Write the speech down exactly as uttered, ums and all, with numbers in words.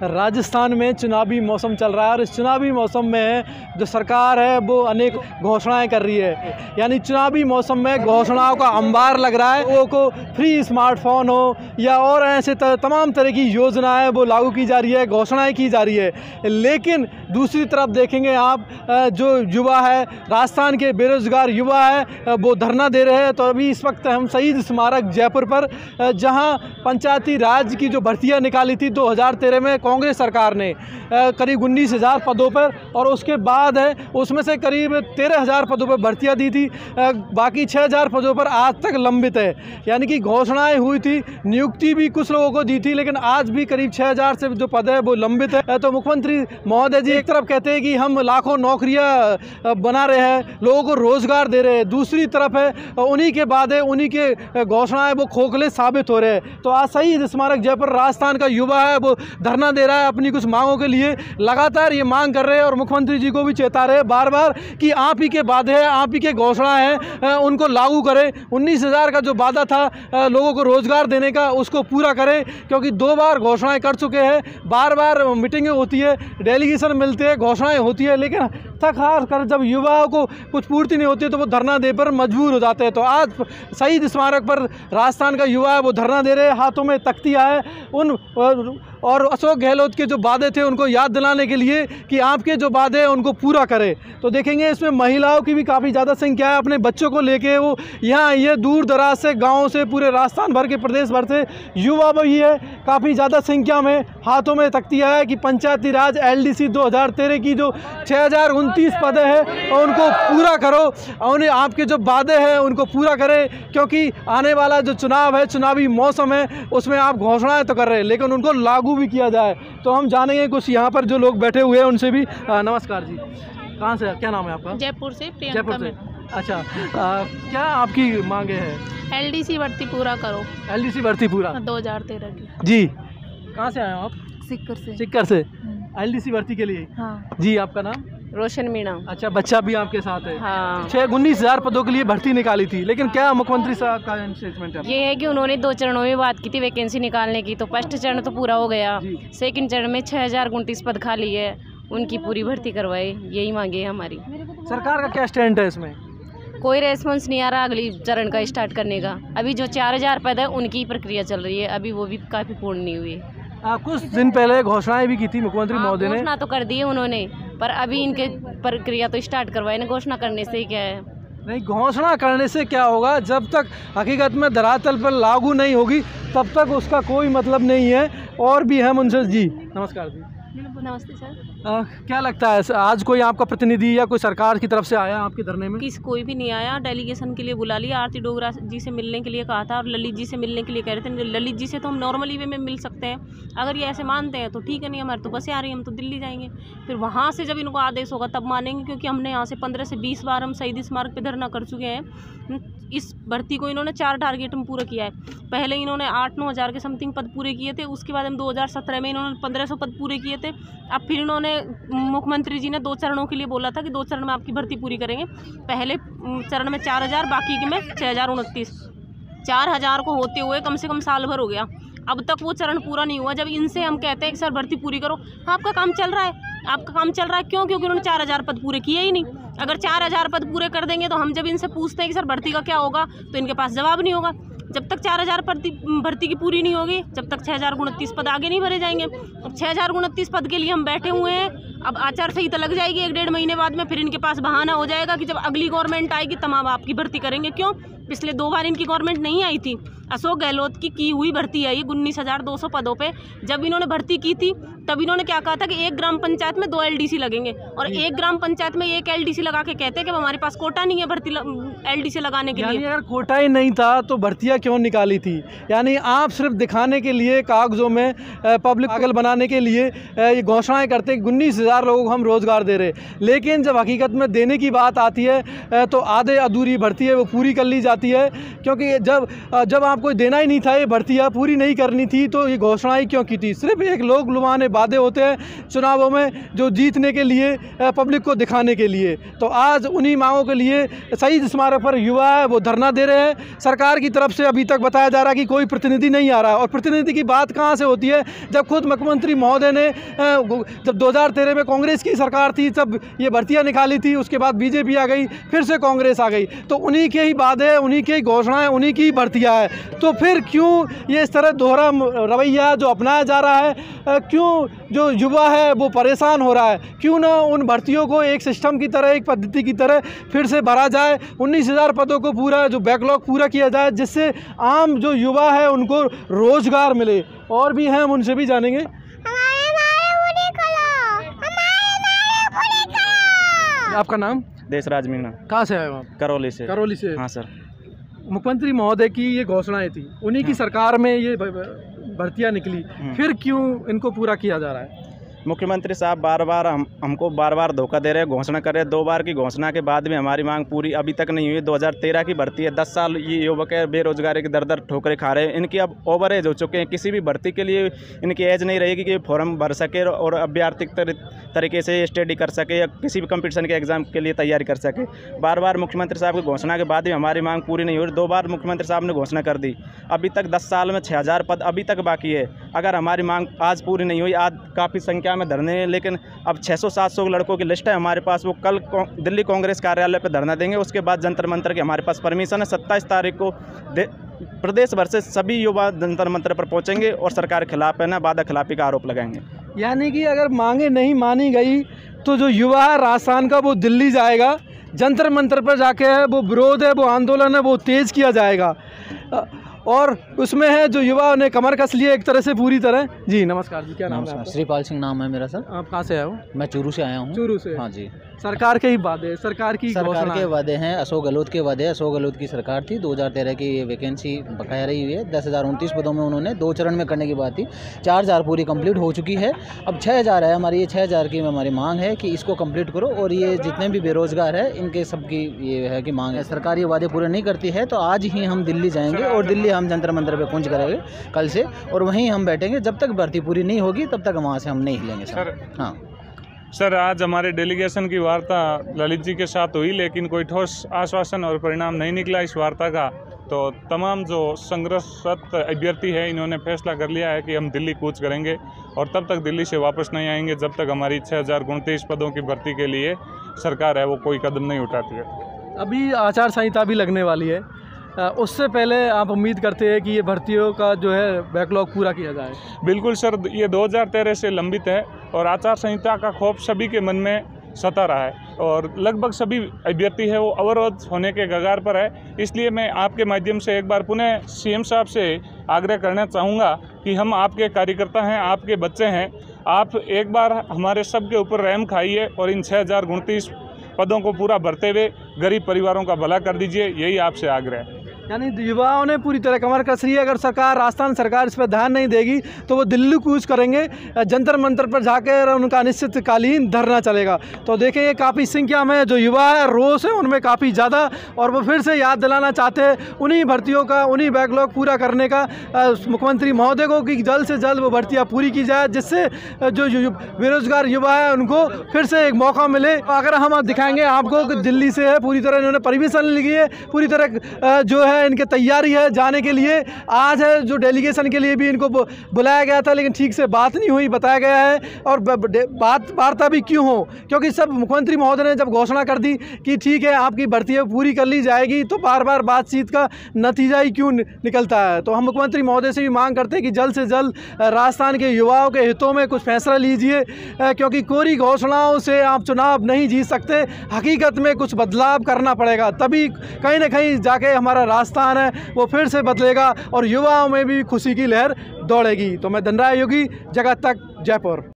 राजस्थान में चुनावी मौसम चल रहा है और इस चुनावी मौसम में जो सरकार है वो अनेक घोषणाएं कर रही है। यानी चुनावी मौसम में घोषणाओं का अंबार लग रहा है। लोगों को फ्री स्मार्टफोन हो या और ऐसे तमाम तरह की योजनाएं वो लागू की जा रही है, घोषणाएं की जा रही है। लेकिन दूसरी तरफ देखेंगे आप, जो युवा है, राजस्थान के बेरोजगार युवा है, वो धरना दे रहे हैं। तो अभी इस वक्त हम शहीद स्मारक जयपुर पर, जहां पंचायती राज की जो भर्तियां निकाली थी दो हज़ार तेरह में कांग्रेस सरकार ने करीब उन्नीस हज़ार पदों पर, और उसके बाद है उसमें से करीब तेरह हज़ार पदों पर भर्तियां दी थी। बाकी छः हज़ार पदों पर आज तक लंबित है। यानी कि घोषणाएं हुई थी, नियुक्ति भी कुछ लोगों को दी थी, लेकिन आज भी करीब छः हज़ार से जो पद है वो लंबित है। तो मुख्यमंत्री महोदय जी एक तरफ कहते हैं कि हम लाखों नौकरियां बना रहे हैं, लोगों को रोजगार दे रहे हैं, दूसरी तरफ है उन्हीं के बाद है उन्हीं के घोषणाएं वो खोखले साबित हो रहे हैं। तो आज शहीद स्मारक जयपुर राजस्थान का युवा है वो धरना दे रहा है अपनी कुछ मांगों के लिए। लगातार ये मांग कर रहे हैं और मुख्यमंत्री जी को भी चेता रहे बार बार कि आप ही के वादे हैं, आप ही के घोषणा हैं, उनको लागू करें। उन्नीस हज़ार का जो वादा था लोगों को रोजगार देने का, उसको पूरा करें, क्योंकि दो बार घोषणाएं कर चुके हैं। बार बार मीटिंगें होती है, डेलीगेशन मिलते हैं, घोषणाएं होती है, लेकिन थक हार कर जब युवाओं को कुछ पूर्ति नहीं होती है तो वो धरना दे पर मजबूर हो जाते हैं। तो आज शहीद स्मारक पर राजस्थान का युवा है वो धरना दे रहे हैं, हाथों में तख्तियाँ है उन और अशोक गहलोत के जो वादे थे उनको याद दिलाने के लिए कि आपके जो वादे हैं उनको पूरा करें। तो देखेंगे इसमें महिलाओं की भी काफ़ी ज़्यादा संख्या है, अपने बच्चों को लेके वो यहाँ आई है, दूर दराज से, गाँव से, पूरे राजस्थान भर के, प्रदेश भर से युवा भी है काफ़ी ज़्यादा संख्या में। हाथों में तख्तियाँ है कि पंचायती राज एल डी सी दो हज़ार तेरह की जो छः हज़ार उनतीस पद है और उनको पूरा करो, और आपके जो वादे हैं उनको पूरा करें, क्योंकि आने वाला जो चुनाव है, चुनावी मौसम है, उसमें आप घोषणाएं तो कर रहे हैं लेकिन उनको लागू भी किया जाए। तो हम जानेंगे कुछ यहाँ पर जो लोग बैठे हुए हैं उनसे भी। आ, नमस्कार जी, कहाँ से, क्या नाम है आपका? जयपुर से, जयपुर से। अच्छा, आ, क्या आपकी मांगे हैं? एलडीसी भर्ती पूरा करो। एलडीसी भर्ती पूरा दो हज़ार तेरह की। जी, कहाँ से आए हो आप? सिक्कर से। सिक्कर से एलडीसी भर्ती के लिए? हाँ जी, आपका नाम? रोशन मीणा। अच्छा, बच्चा भी आपके साथ है? हाँ। छः उन्नीस हज़ार पदों के लिए भर्ती निकाली थी, लेकिन क्या मुख्यमंत्री साहब का स्टेटमेंट है? ये है कि उन्होंने दो चरणों में बात की थी वैकेंसी निकालने की, तो फर्स्ट चरण तो पूरा हो गया, सेकंड चरण में छः हज़ार उनतीस पद खाली है, उनकी पूरी भर्ती करवाए, यही मांगे है हमारी। सरकार का क्या स्टैंड है इसमें? कोई रेस्पॉन्स नहीं आ रहा अगली चरण का स्टार्ट करने का। अभी जो चार हज़ार पद है उनकी प्रक्रिया चल रही है, अभी वो भी काफ़ी पूर्ण नहीं हुई। आ, कुछ दिन पहले घोषणाएं भी की थी मुख्यमंत्री महोदय ने। घोषणा तो कर दी है उन्होंने, पर अभी इनके प्रक्रिया तो स्टार्ट करवाए ना, घोषणा करने से क्या है? नहीं, घोषणा करने से क्या होगा, जब तक हकीकत में धरातल पर लागू नहीं होगी तब तक उसका कोई मतलब नहीं है। और भी हम उनसे। जी नमस्कार जी। नमस्ते सर। आ, क्या लगता है आज कोई आपका प्रतिनिधि या कोई सरकार की तरफ से आया आपके धरने में? किस कोई भी नहीं आया, डेलीगेशन के लिए बुला लिया, आरती डोगरा जी से मिलने के लिए कहा था और ललित जी से मिलने के लिए कह रहे थे। ललित जी से तो हम नॉर्मली वे में मिल सकते हैं, अगर ये ऐसे मानते हैं तो ठीक है, नहीं हमारे तो बसें आ रही हैं, हम तो दिल्ली जाएंगे। फिर वहाँ से जब इनको आदेश होगा तब मानेंगे, क्योंकि हमने यहाँ से पंद्रह से बीस बार हम शहीद स्मारक पे धरना कर चुके हैं। इस भर्ती को इन्होंने चार टारगेट में पूरा किया है। पहले इन्होंने आठ नौ हज़ार के समथिंग पद पूरे किए थे, उसके बाद हम दो हज़ार सत्रह में इन्होंने पंद्रह सौ पद पूरे किए थे। अब फिर इन्होंने, मुख्यमंत्री जी ने दो चरणों के लिए बोला था कि दो चरण में आपकी भर्ती पूरी करेंगे। पहले चरण में चार हज़ार, बाकी के में छः हज़ार उनतीस। चार हज़ार को होते हुए कम से कम साल भर हो गया, अब तक वो चरण पूरा नहीं हुआ। जब इनसे हम कहते हैं कि सर भर्ती पूरी करो, आपका काम चल रहा है, आपका काम चल रहा है क्यों? क्योंकि उन्होंने चार हज़ार पद पूरे किए ही नहीं। अगर चार हज़ार पद पूरे कर देंगे तो हम जब इनसे पूछते हैं कि सर भर्ती का क्या होगा, तो इनके पास जवाब नहीं होगा। जब तक चार हज़ार भर्ती भर्ती की पूरी नहीं होगी, जब तक छः हज़ार उनतीस पद आगे नहीं भरे जाएंगे। अब छः हज़ार उनतीस पद के लिए हम बैठे हुए हैं। अब आचार संहिता लग जाएगी एक डेढ़ महीने बाद में, फिर इनके पास बहाना हो जाएगा कि जब अगली गवर्नमेंट आएगी तब हम आपकी भर्ती करेंगे। क्यों? पिछले दो बार इनकी गवर्नमेंट नहीं आई थी। अशोक गहलोत की की हुई भर्ती है ये उन्नीस हज़ार दो सौ पदों पे। जब इन्होंने भर्ती की थी तब इन्होंने क्या कहा था कि एक ग्राम पंचायत में दो एलडीसी लगेंगे, और एक ग्राम पंचायत में एक एलडीसी लगा के कहते हैं कि हमारे पास कोटा नहीं है भर्ती एलडीसी लगाने के लिए। यानी अगर कोटा ही नहीं था तो भर्तियां क्यों निकाली थी? यानी आप सिर्फ दिखाने के लिए, कागजों में पब्लिक पागल बनाने के लिए ये घोषणाएं करते हैं उन्नीस हज़ार लोगों को हम रोजगार दे रहे, लेकिन जब हकीकत में देने की बात आती है तो आधे अधूरी भर्ती है वो पूरी कर ली जाती है। क्योंकि जब जब आपको देना ही नहीं था, ये भर्तियाँ पूरी नहीं करनी थी, तो ये घोषणाएं क्यों की थी? सिर्फ एक लोग लुभाने वादे होते हैं चुनावों में जो जीतने के लिए, पब्लिक को दिखाने के लिए। तो आज उन्हीं मांगों के लिए शहीद स्मारक पर युवा है वो धरना दे रहे हैं। सरकार की तरफ से अभी तक बताया जा रहा है कि कोई प्रतिनिधि नहीं आ रहा है, और प्रतिनिधि की बात कहाँ से होती है जब खुद मुख्यमंत्री महोदय ने जब दो हज़ार तेरह में कांग्रेस की सरकार थी तब ये भर्तियाँ निकाली थी, उसके बाद बीजेपी आ गई, फिर से कांग्रेस आ गई, तो उन्हीं के ही वादे, उन्हीं की घोषणाएं, उन्हीं की भर्तियाँ है। तो फिर क्यों ये इस तरह दोहरा रवैया जो अपनाया जा रहा है, क्यों जो युवा है वो परेशान हो रहा है? क्यों ना उन भर्तियों को एक सिस्टम की तरह, एक पद्धति की तरह फिर से भरा जाए, उन्नीस हज़ार पदों को पूरा जो बैकलॉग पूरा किया जाए, जिससे आम जो युवा है उनको रोजगार मिले। और भी हैं, हम उनसे भी जानेंगे। आपका नाम? देशराज मीणा। कहाँ से आए हो आप? करौली से। करौली से। हाँ सर। मुख्यमंत्री महोदय की ये घोषणाएं थी, उन्हीं की सरकार में ये भर्तियां निकली, फिर क्यों इनको पूरा किया जा रहा है? मुख्यमंत्री साहब बार बार हम हमको बार बार धोखा दे रहे हैं, घोषणा कर रहे हैं। दो बार की घोषणा के बाद भी हमारी मांग पूरी अभी तक नहीं हुई। दो हज़ार तेरह की भर्ती है, दस साल ये युवक है बेरोजगारी की दर दर ठोकरें खा रहे हैं। इनकी अब ओवर एज हो चुके हैं, किसी भी भर्ती के लिए इनकी एज नहीं रहेगी कि फॉर्म भर सके और अभ्यर्थी तरीके से स्टडी कर सके या किसी भी कंपटीशन के एग्जाम के लिए तैयारी कर सके। बार बार मुख्यमंत्री साहब की घोषणा के बाद भी हमारी मांग पूरी नहीं हुई। दो बार मुख्यमंत्री साहब ने घोषणा कर दी, अभी तक दस साल में छः हज़ार पद अभी तक बाकी है। अगर हमारी मांग आज पूरी नहीं हुई, आज काफ़ी संख्या में धरने हैं, लेकिन अब छह सौ सात सौ लड़कों की लिस्ट है हमारे पास, वो कल दिल्ली कांग्रेस कार्यालय पर धरना देंगे। उसके बाद जंतर मंतर की हमारे पास परमिशन है। सत्ताईस तारीख को प्रदेश भर से सभी युवा जंतर मंतर पर पहुंचेंगे और सरकार के खिलाफ है ना वादा खिलाफी का आरोप लगाएंगे। यानी कि अगर मांगे नहीं मानी गई तो जो युवा है राजस्थान का वो दिल्ली जाएगा, जंतर मंतर पर जाके है वो विरोध है, वो आंदोलन है, वो तेज़ किया जाएगा। और उसमें है जो युवा ने कमर कस लिए एक तरह से पूरी तरह। जी नमस्कार जी, क्या नाम है आपका? श्रीपाल सिंह नाम है मेरा सर। आप कहाँ से आए हो? मैं चूरू से आया हूँ। चूरू से? हाँ जी। सरकार के ही वादे, सरकार की सरकार के वादे हैं, अशोक गहलोत के वादे। अशोक गहलोत की सरकार थी, दो हज़ार तेरह की वैकेंसी बकाया रही हुई है। दस हज़ार उनतीस पदों में उन्होंने दो चरण में करने की बात थी, चार हज़ार पूरी कंप्लीट हो चुकी है। अब छः हज़ार है हमारी, ये छः हज़ार की हमारी मांग है कि इसको कंप्लीट करो। और ये जितने भी बेरोजगार है इनके सबकी ये है कि मांग है। सरकार ये वादे पूरे नहीं करती है तो आज ही हम दिल्ली जाएंगे और दिल्ली हम जंतर मंतर पर पहुँच करेंगे कल से, और वहीं हम बैठेंगे जब तक भर्ती पूरी नहीं होगी तब तक वहाँ से हम नहीं हिलेंगे सर। हाँ सर, आज हमारे डेलीगेशन की वार्ता ललित जी के साथ हुई, लेकिन कोई ठोस आश्वासन और परिणाम नहीं निकला इस वार्ता का। तो तमाम जो संघर्षरत अभ्यर्थी है इन्होंने फैसला कर लिया है कि हम दिल्ली कूच करेंगे और तब तक दिल्ली से वापस नहीं आएंगे जब तक हमारी छः हज़ार उनतीस पदों की भर्ती के लिए सरकार है वो कोई कदम नहीं उठाती है। अभी आचार संहिता भी लगने वाली है, उससे पहले आप उम्मीद करते हैं कि ये भर्तियों का जो है बैकलॉग पूरा किया जाए? बिल्कुल सर, ये दो हज़ार तेरह से लंबित है और आचार संहिता का खौफ सभी के मन में सता रहा है और लगभग सभी अभ्यर्थी है वो अवरोध होने के कगार पर है। इसलिए मैं आपके माध्यम से एक बार पुनः सीएम साहब से आग्रह करना चाहूँगा कि हम आपके कार्यकर्ता हैं, आपके बच्चे हैं, आप एक बार हमारे सब के ऊपर रहम खाइए और इन छः हज़ार उनतीस पदों को पूरा भरते हुए गरीब परिवारों का भला कर दीजिए, यही आपसे आग्रह है। यानी युवाओं ने पूरी तरह कमर कस रही है। अगर सरकार, राजस्थान सरकार इस पर ध्यान नहीं देगी तो वो दिल्ली कूच करेंगे, जंतर मंतर पर जाकर उनका अनिश्चितकालीन धरना चलेगा। तो देखेंगे काफ़ी संख्या में जो युवा है, रोष है उनमें काफ़ी ज़्यादा, और वो फिर से याद दिलाना चाहते हैं उन्हीं भर्तियों का, उन्हीं बैकलॉग पूरा करने का मुख्यमंत्री महोदय को कि जल्द से जल्द वो भर्तियाँ पूरी की जाए, जिससे जो बेरोजगार युवा है उनको फिर से एक मौका मिले। अगर हम दिखाएंगे आपको कि दिल्ली से है पूरी तरह इन्होंने परमिशन ली है, पूरी तरह जो है इनकी तैयारी है जाने के लिए। आज है जो डेलीगेशन के लिए भी इनको बुलाया गया था, लेकिन ठीक से बात नहीं हुई, बताया गया है। और बात वार्ता भी क्यों हो, क्योंकि सब मुख्यमंत्री महोदय ने जब घोषणा कर दी कि ठीक है आपकी भर्ती पूरी कर ली जाएगी, तो बार बार बातचीत का नतीजा ही क्यों निकलता है। तो हम मुख्यमंत्री महोदय से भी मांग करते हैं कि जल्द से जल्द राजस्थान के युवाओं के हितों में कुछ फैसला लीजिए, क्योंकि कोरी घोषणाओं से आप चुनाव नहीं जीत सकते। हकीकत में कुछ बदलाव करना पड़ेगा, तभी कहीं ना कहीं जाके हमारा राजस्थान है वो फिर से बदलेगा और युवाओं में भी खुशी की लहर दौड़ेगी। तो मैं धनराज योगी, जगत तक, जयपुर।